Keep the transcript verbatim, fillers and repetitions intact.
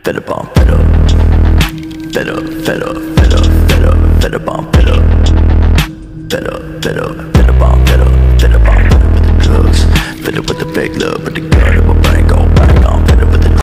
Fed up on fed up. Fed up, fed up, fed up, fed up, fed up on fed up. Fed up, fed up, fed up on fed up. Fed up on fed up with the drugs. Fed up with the fake love.